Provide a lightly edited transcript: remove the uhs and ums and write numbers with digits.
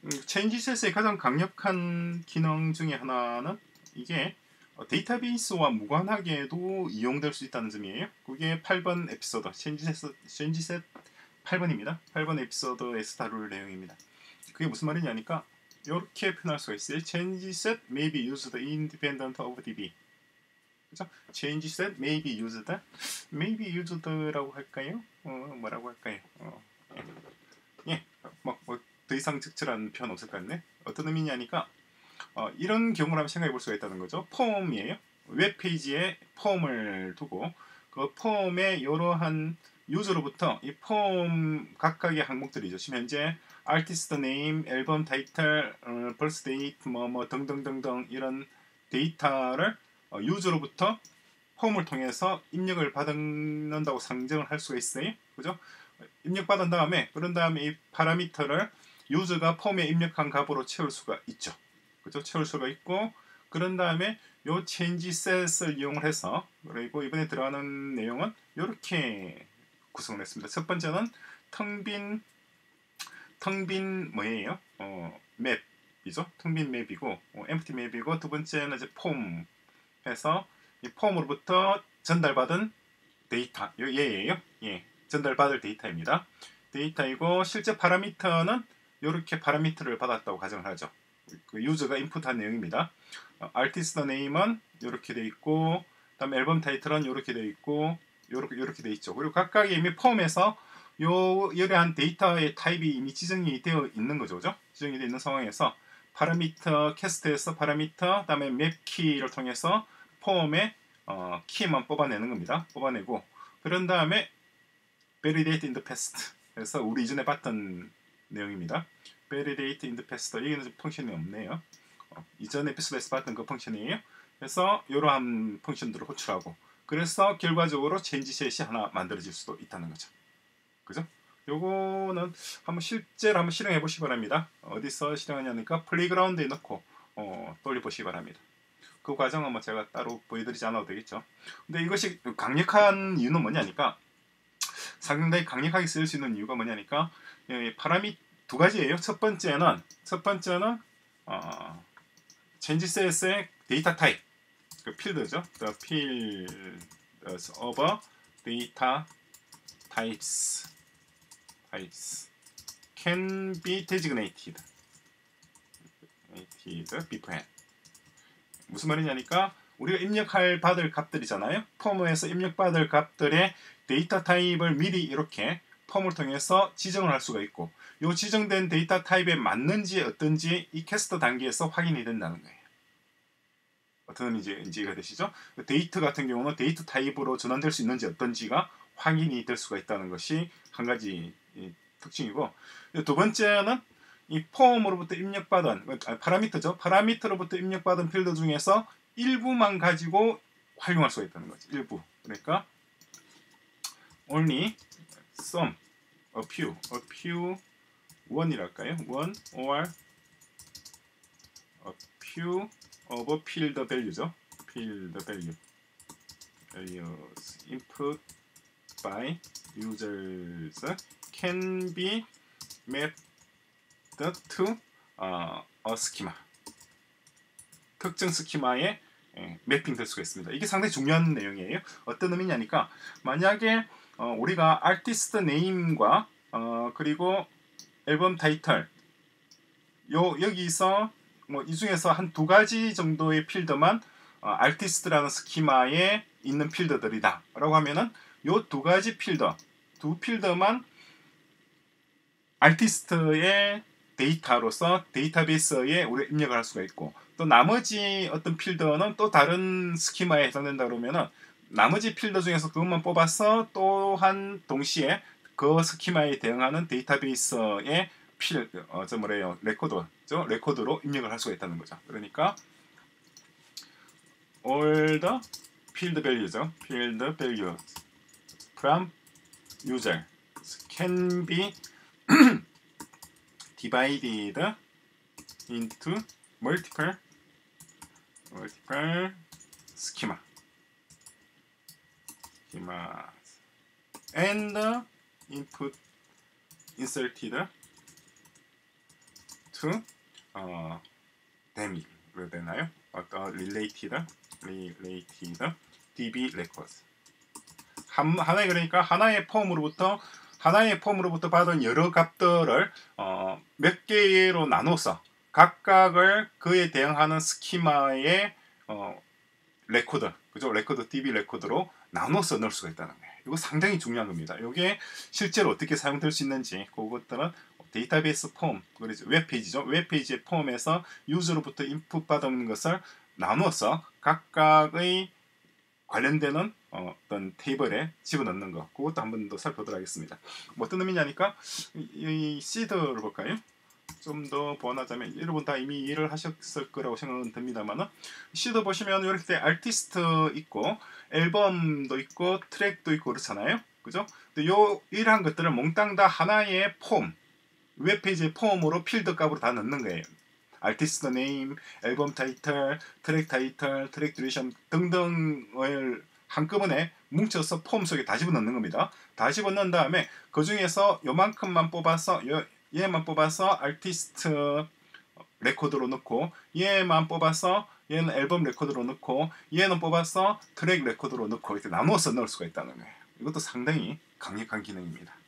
체인지셋의 가장 강력한 기능 중에 하나는 이게 데이터베이스와 무관하게도 이용될 수 있다는 점이에요. 그게 8번 에피소드, 체인지셋 8번입니다. 8번 에피소드에서 다룰 내용입니다. 그게 무슨 말이냐니까 이렇게 표현할 수가 있어요. Changeset may be used independent of DB. 그죠? Changeset may be used, may be used라고 할까요? 뭐라고 할까요? 예, 뭐 더 이상 적절한 표현 없을 것 같네. 어떤 의미냐니까 이런 경우를 한번 생각해 볼 수가 있다는 거죠. 폼이에요. 웹페이지에 폼을 두고 그 폼에 이러한 유저로부터 이 폼 각각의 항목들이죠. 지금 현재 아티스트 네임, 앨범 타이틀, 버스 데이트 뭐 등등등등 이런 데이터를 유저로부터 폼을 통해서 입력을 받는다고 상정을 할 수가 있어요. 그죠? 입력받은 다음에 그런 다음에 이 파라미터를 유저가 폼에 입력한 값으로 채울 수가 있죠. 그죠? 채울 수가 있고 그런 다음에 요 체인지 셋을 이용을 해서 그리고 이번에 들어가는 내용은 이렇게 구성을 했습니다. 첫 번째는 텅빈 뭐예요? 맵이죠. 텅빈 맵이고 empty 맵이고 두 번째는 이제 폼 해서 이 폼으로부터 전달받은 데이터 얘예요. 예, 전달받을 데이터입니다. 데이터이고 실제 파라미터는 이렇게 파라미터를 받았다고 가정을 하죠. 그 유저가 인풋한 내용입니다. 아티스트 네임은 이렇게 돼 있고, 그다음 앨범 타이틀은 이렇게 돼 있고, 이렇게 돼 있죠. 그리고 각각의 이미 폼에서 이러한 데이터의 타입이 이미 지정이 되어 있는 거죠, 그죠? 지정이 되어 있는 상황에서 파라미터 캐스트에서 파라미터, 그다음에 맵 키를 통해서 폼의 키만 뽑아내는 겁니다. 뽑아내고 그런 다음에 validate in the past. 그래서 우리 이전에 봤던 내용입니다. validate in the past. 여기는 펑션이 없네요. 이전 에피소드에서 봤던 그 펑션이에요. 그래서 이러한 펑션들을 호출하고 그래서 결과적으로 체인지셋이 하나 만들어질 수도 있다는 거죠. 그죠? 요거는 한번 실제로 한번 실행해 보시기 바랍니다. 어디서 실행하냐니까 플레이그라운드에 넣고 돌려보시기 바랍니다. 그 과정은 뭐 제가 따로 보여드리지 않아도 되겠죠. 근데 이것이 강력한 이유는 뭐냐니까 상당히 강력하게 쓸 수 있는 이유가 뭐냐니까 파라미 두 가지예요. 첫 번째는 체인지셋의 데이터 타입 그 필드죠. The field of data types can be designated beforehand. 무슨 말이냐니까 우리가 입력할 받을 값들이잖아요. 폼에서 입력받을 값들의 데이터 타입을 미리 이렇게 폼을 통해서 지정을 할 수가 있고 이 지정된 데이터 타입에 맞는지 어떤지 이 캐스터 단계에서 확인이 된다는 거예요. 어떤 의미인지 이해가 되시죠? 데이터 같은 경우는 데이터 타입으로 전환될 수 있는지 어떤지가 확인이 될 수가 있다는 것이 한 가지 특징이고 두 번째는 이 폼으로부터 입력받은 파라미터죠. 파라미터로부터 입력받은 필드 중에서 일부만 가지고 활용할 수가 있다는 거죠. 일부. 그러니까 only some, a few, one이랄까요? one or a few of field value죠. field values input by users can be mapped to a schema. 특정 스키마에 매핑 될 수가 있습니다. 이게 상당히 중요한 내용이에요. 어떤 의미냐니까 만약에 우리가 아티스트 네임과 그리고 앨범 타이틀 여기서 뭐 이 중에서 한 두 가지 정도의 필드만 아티스트라는 스키마에 있는 필드들이다 라고 하면은 요 두 가지 두 필드만 아티스트의 데이터로서 데이터베이스에 우리가 입력을 할 수가 있고 또 나머지 어떤 필드는 또 다른 스키마에 해당된다 그러면은 나머지 필드 중에서 그것만 뽑아서 또한 동시에 그 스키마에 대응하는 데이터베이스의 레코드로 입력을 할 수가 있다는 거죠. 그러니까 all the field values from user can be divided into multiple schema and input inserted them이로 되나요? 어떤 related DB records. 하나의 그러니까 하나의 폼으로부터 받은 여러 값들을 몇 개로 나눠서 각각을 그에 대응하는 스키마의 레코드, 그죠? 레코드 DB 레코드로 나눠서 넣을 수가 있다는 거예요. 이거 상당히 중요한 겁니다. 이게 실제로 어떻게 사용될 수 있는지 그것들은 데이터베이스 폼, 그래서 웹페이지죠. 웹페이지의 폼에서 유저로부터 인풋 받은 것을 나눠서 각각의 관련되는 어떤 테이블에 집어넣는 거, 그것도 한 번 더 살펴보도록 하겠습니다. 뭐 어떤 의미냐니까 이 시드를 볼까요? 좀 더 보완하자면 여러분 다 이미 이해를 하셨을 거라고 생각은 듭니다만은 시드 보시면 이렇게 아티스트 있고 앨범도 있고 트랙도 있고 그렇잖아요, 그죠? 근데 요 이러한 것들을 몽땅 다 하나의 폼, 웹페이지의 폼으로 필드 값으로 다 넣는 거예요. 아티스트 네임, 앨범 타이틀, 트랙 타이틀, 트랙 듀레이션 등등을 한꺼번에 뭉쳐서 폼 속에 다 집어넣는 겁니다. 다 집어넣은 다음에 그 중에서 요만큼만 뽑아서 얘만 뽑아서 아티스트 레코드로 넣고, 얘만 뽑아서 얘는 앨범 레코드로 넣고, 얘는 뽑아서 트랙 레코드로 넣고 이렇게 나누어서 넣을 수가 있다는 거예요. 이것도 상당히 강력한 기능입니다.